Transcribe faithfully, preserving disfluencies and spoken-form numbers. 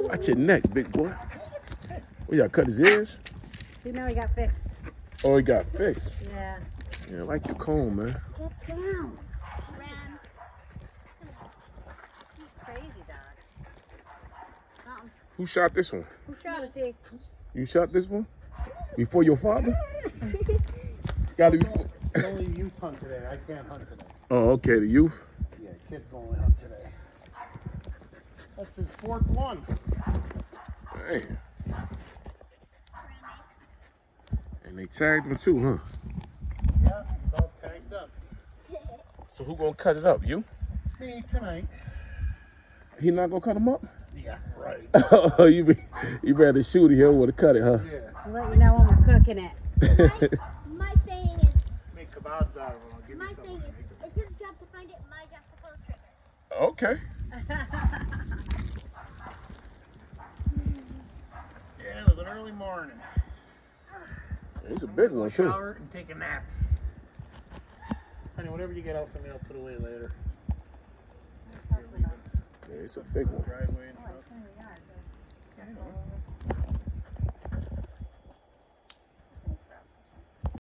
Watch your neck, big boy. We gotta cut his ears. You know he got fixed. Oh, he got fixed. Yeah. Yeah, I like the comb, man. Get down. He's crazy, dog. Uh-uh. Who shot this one? Who shot it, T? You shot this one? Before your father? Gotta be. It's only youth hunt today. I can't hunt today. Oh, okay, the youth. Yeah, kids only hunt today. That's his fourth one. Man. And they tagged him too, huh? Yeah, he's all tagged up. So who gonna cut it up? You? Me tonight. He not gonna cut him up? Yeah, right. Oh, you be, you better shoot it. He don't want to cut it, huh? Yeah. I'll let you know when we're cooking it. My, my saying is, Make kebabs out of them. I'll give my you saying something. is, it's his job to find it, my job to pull the trigger. Okay. Yeah, it was an early morning. It's a big one, too. Shower and take a nap. Honey, whatever you get out for me, I'll put away later. Yeah, it's a big one. Driveway and stuff.